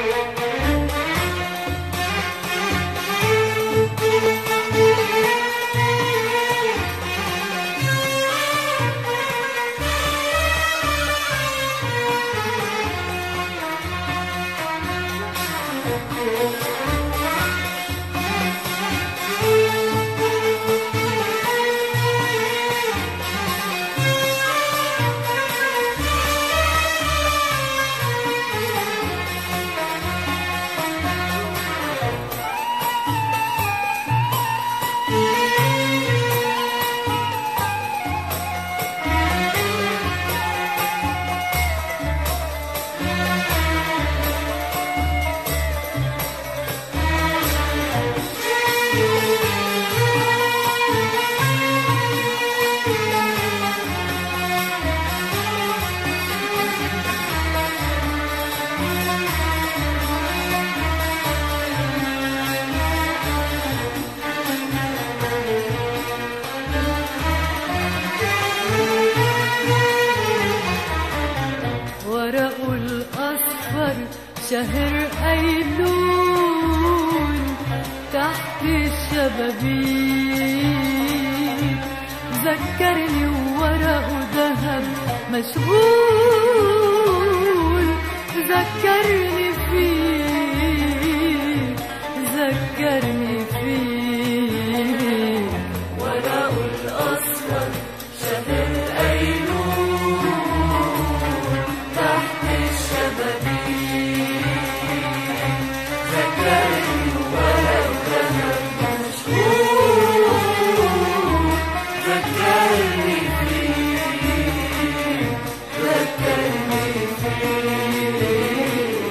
شهر أيلول تحت الشبابيك ذكرني وورقه ذهب مشغول ذكرني فيك ذكرني فيك ورقه الأصفر شهر أيلول تحت الشبابيك ذكرني ورقه ذهب مشغول ذكرني فيك ذكرني فيك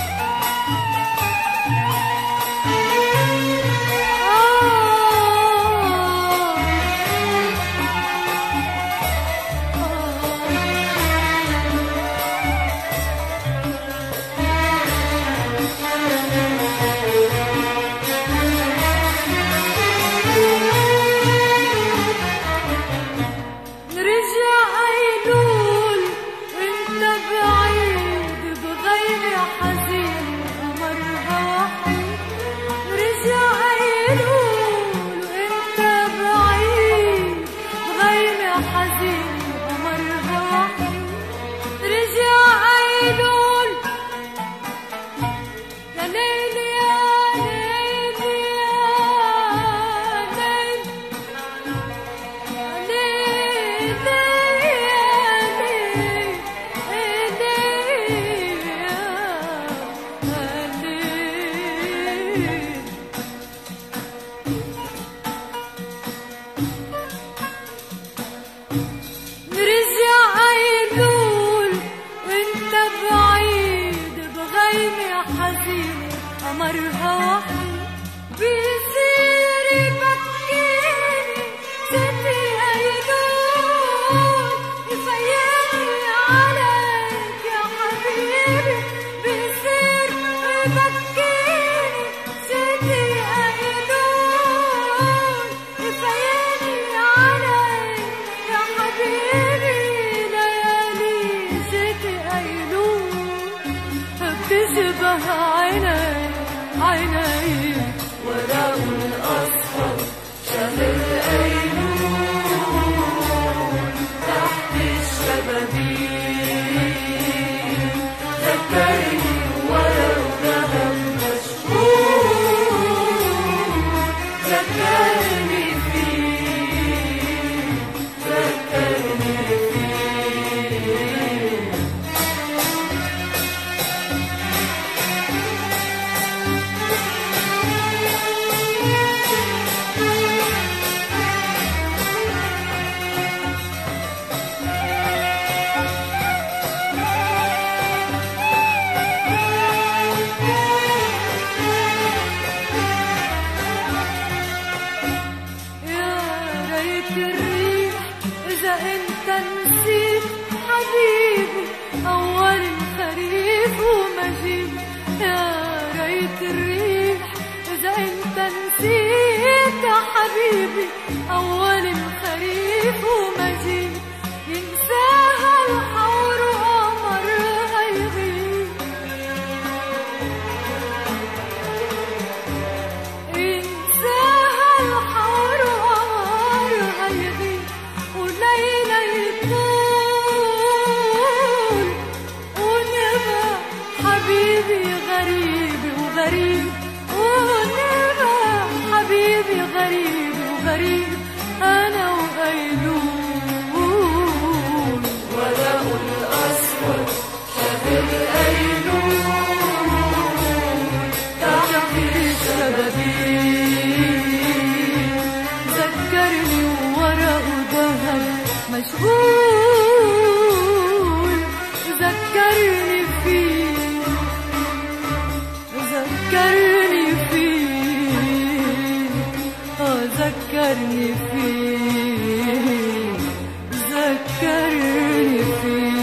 قمرها وحيد بيصير يبكيني ستي أيلول يفيقني عليك يا حبيبي بيصير يبكيني ستي أيلول يفيقني عليك يا حبيبي ليالي ستي أيلول بتشبه عيني ورقه الأصفر شهر أيلول تحت الشبابيك ذكرني ورقه ذهب مشغول ذكرني فيك ذكرني فيك انت نسيت حبيبي اول الخريف ومجيب يا ريت الريح اذا انت نسيت حبيبي اول الخريف ومجيب ينساها الحور وقمرها يغيب غريبي وغريب ونبقى حبيبي غريبي وغريب أنا وقيلول ورق الأسود شبه أيلول تحت الشبابيك ذكرني وورقه ذهب مشغول ذكرني فيه ذكرني فيه ذكرني فيه ذكرني فيه